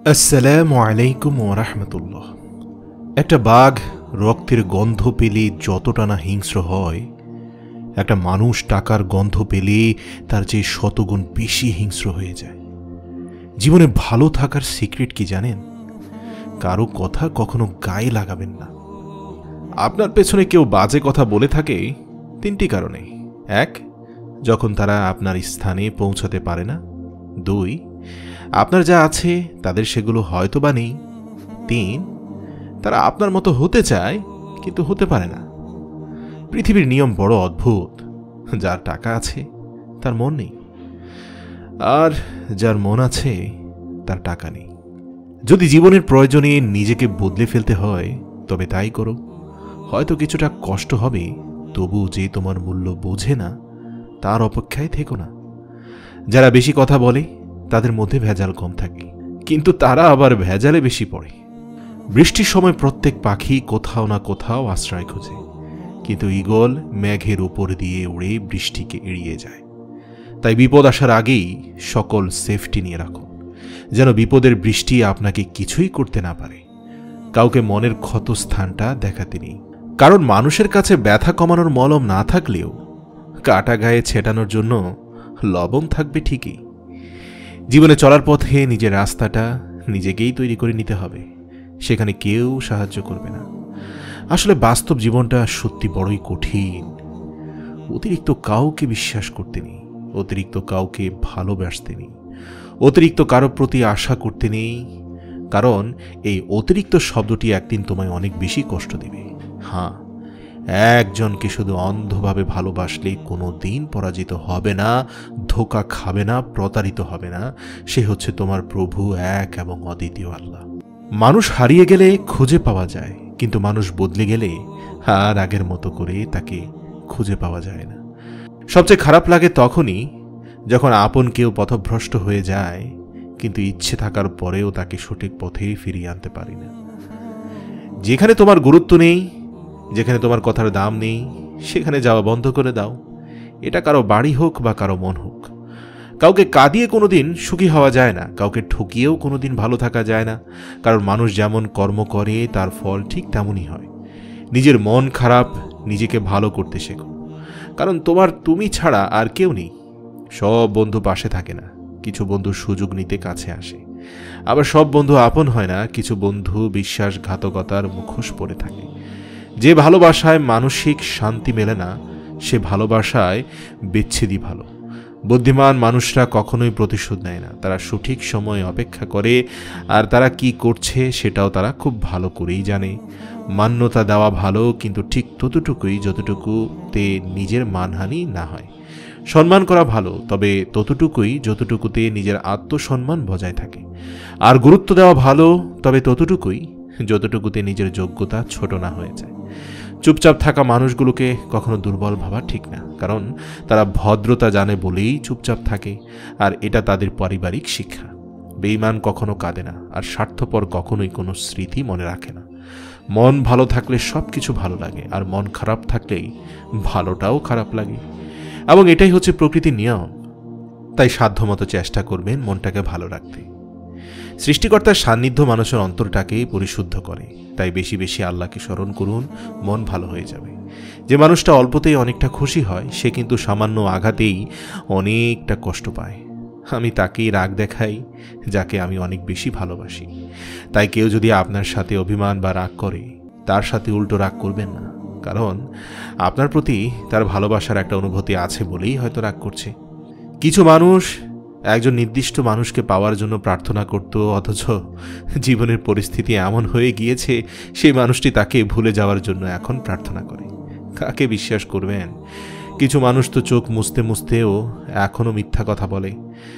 আসসালামু আলাইকুম ওয়া রাহমাতুল্লাহ। একটা বাঘ রক্তের গন্ধ পেলে যতটা না হিংস্র হয়, একটা মানুষ টাকার গন্ধ পেলে তার চেয়ে শতগুণ বেশি হিংস্র হয়ে যায়। জীবনে ভালো থাকার সিক্রেট কি জানেন? কারো কথা কখনো গায়ে লাগাবেন না। আপনার পেছনে কেউ বাজে কথা বলে থাকে 3টি কারণে। 1, যখন তারা আপনার স্থানে পৌঁছাতে পারে না। 2, আপনার যা আছে তাদের সেগুলো হয়তো বা নেই। 3, তারা আপনার মতো হতে চায় কিন্তু হতে পারে না। পৃথিবীর নিয়ম বড় অদ্ভুত। যার টাকা আছে তার মন নেই, আর যার মন আছে তার টাকা নেই। যদি জীবনের প্রয়োজনে নিজেকে বদলে ফেলতে হয় তবে তাই করো। হয়তো কিছুটা কষ্ট হবে, তবু যে তোমার মূল্য বোঝে না তার অপেক্ষায় থেকো না। যারা বেশি কথা বলে তাদের মধ্যে ভেজাল কম থাকে, কিন্তু তারা আবার ভেজালে বেশি পড়ে। বৃষ্টির সময় প্রত্যেক পাখি কোথাও না কোথাও আশ্রয় খোঁজে, কিন্তু ঈগল মেঘের উপর দিয়ে উড়ে বৃষ্টিকে এড়িয়ে যায়। তাই বিপদ আসার আগেই সকল সেফটি নিয়ে রাখো, যেন বিপদের বৃষ্টি আপনাকে কিছুই করতে না পারে। কাউকে মনের ক্ষত স্থানটা দেখাতে নেই, কারণ মানুষের কাছে ব্যথা কমানোর মলম না থাকলেও কাটা গায়ে ছেটানোর জন্য লবণ থাকবে ঠিকই। জীবনে চলার পথে নিজের রাস্তাটা নিজেকেই তৈরি করে নিতে হবে, সেখানে কেউ সাহায্য করবে না। আসলে বাস্তব জীবনটা সত্যি বড়ই কঠিন। অতিরিক্ত কাউকে বিশ্বাস করতে নেই, অতিরিক্ত কাউকে ভালোবাসতে নেই, অতিরিক্ত কারো প্রতি আশা করতে নেই, কারণ এই অতিরিক্ত শব্দটি একদিন তোমায় অনেক বেশি কষ্ট দেবে। হ্যাঁ, একজনকে শুধু অন্ধভাবে ভালোবাসলে কোনো দিন পরাজিত হবে না, ধোঁকা খাবে না, প্রতারিত হবে না। সে হচ্ছে তোমার প্রভু, এক এবং অদ্বিতীয় আল্লাহ। মানুষ হারিয়ে গেলে খুঁজে পাওয়া যায়, কিন্তু মানুষ বদলে গেলে আর আগের মতো করে তাকে খুঁজে পাওয়া যায় না। সবচেয়ে খারাপ লাগে তখনই যখন আপন কেউ পথভ্রষ্ট হয়ে যায়, কিন্তু ইচ্ছে থাকার পরেও তাকে সঠিক পথে ফিরিয়ে আনতে পারি না। যেখানে তোমার গুরুত্ব নেই, যেখানে তোমার কথার দাম নেই, সেখানে যাওয়া বন্ধ করে দাও। এটা কারো বাড়ি হোক বা কারো মন হোক। কাউকে কাঁদিয়ে কোনোদিন সুখী হওয়া যায় না, কাউকে ঠকিয়েও কোনোদিন ভালো থাকা যায় না, কারণ মানুষ যেমন কর্ম করে তার ফল ঠিক তেমনই হয়। নিজের মন খারাপ, নিজেকে ভালো করতে শেখো, কারণ তুমি ছাড়া আর কেউ নেই। সব বন্ধু পাশে থাকে না, কিছু বন্ধু সুযোগ নিতে কাছে আসে। আবার সব বন্ধু আপন হয় না, কিছু বন্ধু বিশ্বাসঘাতকতার মুখোশ পরে থাকে। যে ভালোবাসায় মানসিক শান্তি মেলে না, সে ভালোবাসায় বিচ্ছেদই ভালো। বুদ্ধিমান মানুষরা কখনোই প্রতিশোধ নেয় না, তারা সঠিক সময় অপেক্ষা করে, আর তারা কি করছে সেটাও তারা খুব ভালো করেই জানে। মান্যতা দেওয়া ভালো, কিন্তু ঠিক ততটুকুই যতটুকুতে নিজের মানহানি না হয়। সম্মান করা ভালো, তবে ততটুকুই যতটুকুতে নিজের আত্মসম্মান বজায় থাকে। আর গুরুত্ব দেওয়া ভালো, তবে ততটুকুই যতটুকুতে নিজের যোগ্যতা ছোট না হয়ে যায়। চুপচাপ থাকা মানুষগুলোকে কখনো দুর্বল ভাবা ঠিক না, কারণ তারা ভদ্রতা জানে বলেই চুপচাপ থাকে, আর এটা তাদের পারিবারিক শিক্ষা। বেঈমান কখনো কাঁদে না, আর স্বার্থপর কখনোই কোনো স্মৃতি মনে রাখে না। মন ভালো থাকলে সব কিছু ভালো লাগে, আর মন খারাপ থাকলেই ভালোটাও খারাপ লাগে, এবং এটাই হচ্ছে প্রকৃতির নিয়ম। তাই সাধ্যমতো চেষ্টা করবেন মনটাকে ভালো রাখতে। সৃষ্টিকর্তার সান্নিধ্য মানুষের অন্তরটাকে পরিশুদ্ধ করে, তাই বেশি বেশি আল্লাহকে স্মরণ করুন, মন ভালো হয়ে যাবে। যে মানুষটা অল্পতেই অনেকটা খুশি হয়, সে কিন্তু সামান্য আঘাতেই অনেকটা কষ্ট পায়। আমি তাকেই রাগ দেখাই যাকে আমি অনেক বেশি ভালোবাসি। তাই কেউ যদি আপনার সাথে অভিমান বা রাগ করে, তার সাথে উল্টো রাগ করবেন না, কারণ আপনার প্রতি তার ভালোবাসার একটা অনুভূতি আছে বলেই হয়তো রাগ করছে। কিছু মানুষ একজন নির্দিষ্ট মানুষকে পাওয়ার জন্য প্রার্থনা করত, অথচ জীবনের পরিস্থিতি এমন হয়ে গিয়েছে সেই মানুষটি তাকে ভুলে যাওয়ার জন্য এখন প্রার্থনা করে। কাকে বিশ্বাস করবেন? কিছু মানুষ তো চোখ মুছতে মুছতেও এখনও মিথ্যা কথা বলে।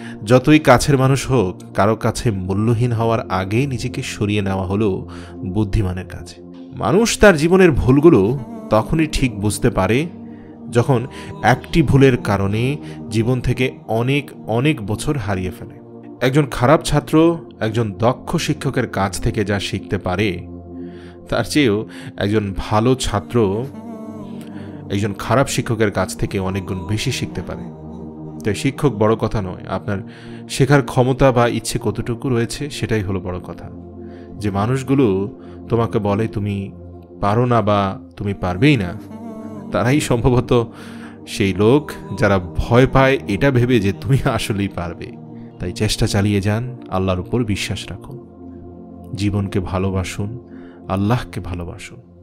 যতই কাছের মানুষ হোক, কারো কাছে মূল্যহীন হওয়ার আগেই নিজেকে সরিয়ে নেওয়া হলো বুদ্ধিমানের কাজ। মানুষ তার জীবনের ভুলগুলো তখনই ঠিক বুঝতে পারে যখন একটি ভুলের কারণে জীবন থেকে অনেক অনেক বছর হারিয়ে ফেলে। একজন খারাপ ছাত্র একজন দক্ষ শিক্ষকের কাছ থেকে যা শিখতে পারে, তার চেয়েও একজন ভালো ছাত্র একজন খারাপ শিক্ষকের কাছ থেকে অনেক গুণ বেশি শিখতে পারে। তাই শিক্ষক বড় কথা নয়, আপনার শেখার ক্ষমতা বা ইচ্ছে কতটুকু রয়েছে সেটাই হলো বড় কথা। যে মানুষগুলো তোমাকে বলে তুমি পারো না বা তুমি পারবেই না, তারাই সম্ভবত সেই লোক যারা ভয় পায় এটা ভেবে যে তুমি আসলেই পারবে। তাই চেষ্টা চালিয়ে যান, আল্লাহর উপর বিশ্বাস রাখুন, জীবনকে ভালোবাসুন, আল্লাহকে ভালোবাসুন।